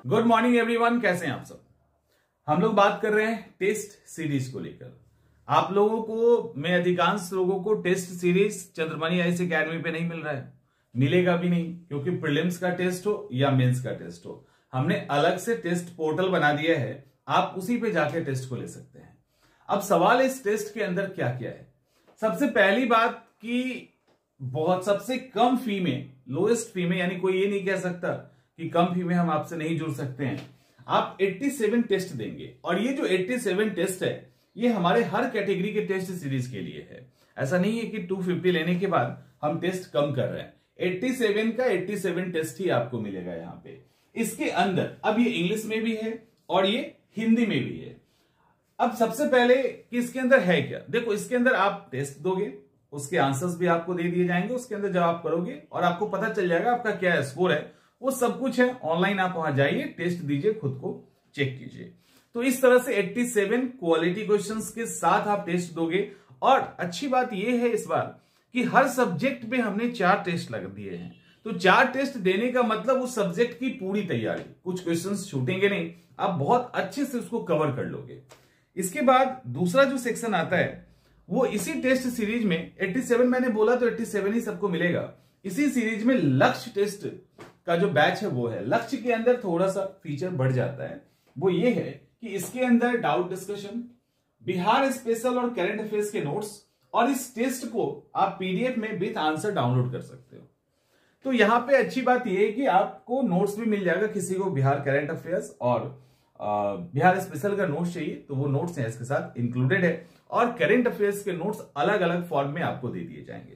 Good morning everyone, कैसे हैं आप सब। हम लोग बात कर रहे हैं टेस्ट सीरीज को लेकर। आप लोगों को में अधिकांश लोगों को test series Chandramani IAS academy पे नहीं मिल रहा है, मिलेगा भी नहीं, क्योंकि प्रीलिम्स का टेस्ट हो या मेंस का टेस्ट हो, हमने अलग से टेस्ट पोर्टल बना दिया है। आप उसी पे जाके टेस्ट को ले सकते हैं। अब सवाल इस टेस्ट के अंदर क्या क्या है। सबसे पहली बात कि बहुत सबसे कम फी में, लोएस्ट फी में, यानी कोई ये नहीं कह सकता कि कम फी में हम आपसे नहीं जुड़ सकते हैं। आप 87 टेस्ट देंगे और ये जो 87 टेस्ट है ये हमारे हर कैटेगरी के टेस्ट सीरीज के लिए है। ऐसा नहीं है कि 250 लेने के बाद हम टेस्ट कम कर रहे हैं। 87 का 87 टेस्ट ही आपको मिलेगा यहाँ पे। इसके अंदर अब ये इंग्लिश में भी है और ये हिंदी में भी है। अब सबसे पहले कि इसके अंदर है क्या, देखो इसके अंदर आप टेस्ट दोगे, उसके आंसर्स भी आपको दे दिए जाएंगे, उसके अंदर जवाब करोगे और आपको पता चल जाएगा आपका क्या स्कोर है। वो सब कुछ है ऑनलाइन, आप वहां जाइए, टेस्ट दीजिए, खुद को चेक कीजिए। तो इस तरह से 87 क्वालिटी क्वेश्चंस के साथ आप टेस्ट दोगे। और अच्छी बात यह है इस बार कि हर सब्जेक्ट पे हमने 4 टेस्ट लग दिए हैं। तो 4 टेस्ट देने का मतलब उस सब्जेक्ट की पूरी तैयारी, कुछ क्वेश्चंस छूटेंगे नहीं, आप बहुत अच्छे से उसको कवर कर लोगे। इसके बाद दूसरा जो सेक्शन आता है वो इसी टेस्ट सीरीज में 87 मैंने बोला तो 87 ही सबको मिलेगा। इसी सीरीज में लक्ष्य टेस्ट का जो बैच है वो है। लक्ष्य के अंदर थोड़ा सा फीचर बढ़ जाता है, वो ये है कि इसके अंदर डाउट डिस्कशन, बिहार स्पेशल और करंट अफेयर्स के नोट्स, और इस टेस्ट को आप पीडीएफ में विथ आंसर डाउनलोड कर सकते हो। तो यहां पे अच्छी बात यह है कि आपको नोट्स भी मिल जाएगा। किसी को बिहार करंट अफेयर्स और बिहार स्पेशल का नोट्स चाहिए तो वो नोट्स हैं इसके साथ इंक्लूडेड है, और करंट अफेयर्स के नोट्स अलग अलग फॉर्म में आपको दे दिए जाएंगे।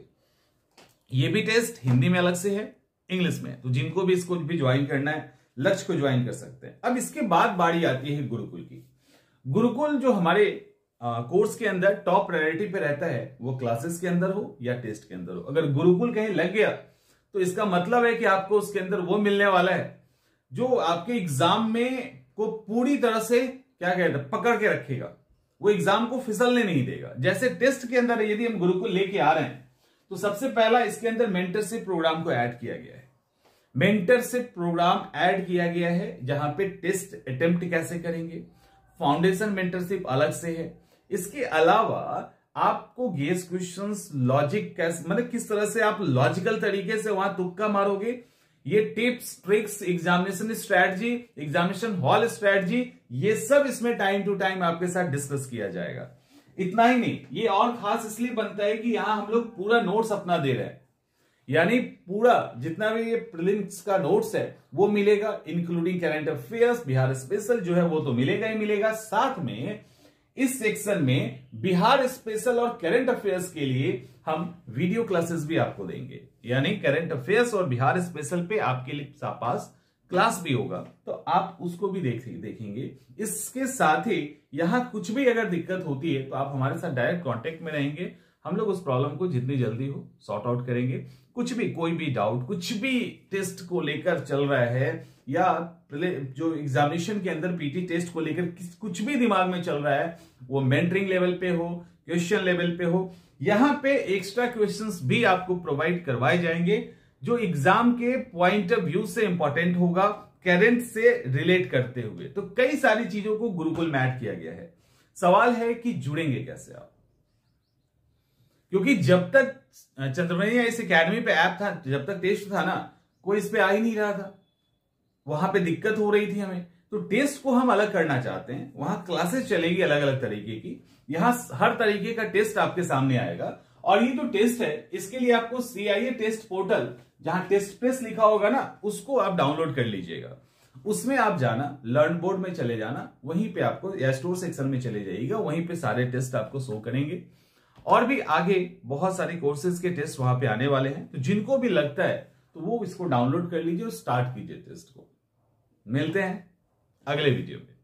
ये भी टेस्ट हिंदी में अलग से है, इंग्लिश में, तो जिनको भी इसको भी ज्वाइन करना है, लक्ष्य को ज्वाइन कर सकते हैं। अब इसके बाद बारी आती है गुरुकुल की। गुरुकुल जो हमारे कोर्स के अंदर टॉप प्रायोरिटी पे रहता है, वो क्लासेस के अंदर हो या टेस्ट के अंदर हो। अगर गुरुकुल कहीं लग गया तो इसका मतलब है कि आपको उसके अंदर वो मिलने वाला है जो आपके एग्जाम में को पूरी तरह से क्या कहते हैं पकड़ के रखेगा। वो एग्जाम को फिसलने नहीं देगा। जैसे टेस्ट के अंदर यदि हम गुरुकुल लेके आ रहे हैं तो सबसे पहला इसके अंदर मेंटरशिप प्रोग्राम को ऐड किया गया है। मेंटरशिप प्रोग्राम ऐड किया गया है जहां पे टेस्ट अटेम्प्ट कैसे करेंगे, फाउंडेशन मेंटरशिप अलग से है। इसके अलावा आपको गेस क्वेश्चंस, लॉजिक कैसे, मतलब किस तरह से आप लॉजिकल तरीके से वहां तुक्का मारोगे, ये tips, tricks, examination strategy, examination hall strategy, ये सब इसमें टाइम टू टाइम आपके साथ डिस्कस किया जाएगा। इतना ही नहीं, ये और खास इसलिए बनता है कि यहां हम लोग पूरा नोट्स अपना दे रहे हैं, यानी पूरा जितना भी ये प्रीलिम्स का नोट्स है वो मिलेगा, including current affairs, Bihar special जो है वो तो मिलेगा ही मिलेगा। साथ में इस सेक्शन में बिहार स्पेशल और करंट अफेयर्स के लिए हम वीडियो क्लासेस भी आपको देंगे, यानी करंट अफेयर्स और बिहार स्पेशल पे आपके लिए पास क्लास भी होगा, तो आप उसको भी देखेंगे। इसके साथ ही यहां कुछ भी अगर दिक्कत होती है तो आप हमारे साथ डायरेक्ट कांटेक्ट में रहेंगे, हम लोग उस प्रॉब्लम को जितनी जल्दी हो सॉर्ट आउट करेंगे। कुछ भी, कोई भी डाउट, कुछ भी टेस्ट को लेकर चल रहा है या जो एग्जामिनेशन के अंदर पीटी टेस्ट को लेकर कुछ भी दिमाग में चल रहा है, वो मेंटरिंग लेवल पे हो, क्वेश्चन लेवल पे हो, यहां पे एक्स्ट्रा क्वेश्चंस भी आपको प्रोवाइड करवाए जाएंगे जो एग्जाम के पॉइंट ऑफ व्यू से इंपॉर्टेंट होगा, करंट से रिलेट करते हुए। तो कई सारी चीजों को गुरुकुल में ऐड किया गया है। सवाल है कि जुड़ेंगे कैसे आप, क्योंकि जब तक चंद्रमणि आईएएस एकेडमी पे ऐप था, जब तक टेस्ट था ना, कोई इस पे आ ही नहीं रहा था, वहां पे दिक्कत हो रही थी हमें। तो टेस्ट को हम अलग करना चाहते हैं, वहां क्लासेस चलेगी अलग अलग तरीके की, यहां हर तरीके का टेस्ट आपके सामने आएगा। और ये जो टेस्ट है इसके लिए आपको CIA टेस्ट पोर्टल, जहां टेस्ट प्रेस लिखा होगा ना, उसको आप डाउनलोड कर लीजिएगा। उसमें आप जाना, लर्न बोर्ड में चले जाना, वहीं पे आपको, या स्टोर सेक्शन में चले जाइएगा, वहीं पे सारे टेस्ट आपको शो करेंगे। और भी आगे बहुत सारे कोर्सेज के टेस्ट वहां पे आने वाले हैं, तो जिनको भी लगता है तो वो इसको डाउनलोड कर लीजिए और स्टार्ट कीजिए टेस्ट को। मिलते हैं अगले वीडियो में।